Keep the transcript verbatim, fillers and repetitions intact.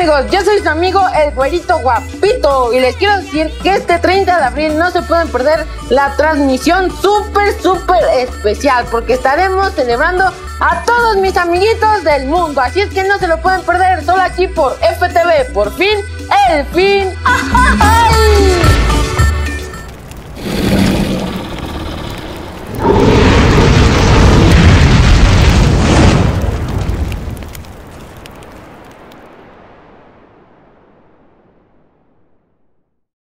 amigos? Yo soy su amigo el güerito guapito y les quiero decir que este treinta de abril no se pueden perder la transmisión súper súper especial porque estaremos celebrando a todos mis amiguitos del mundo, así es que no se lo pueden perder, solo aquí por F T V, por fin, el fin. ¡Ay!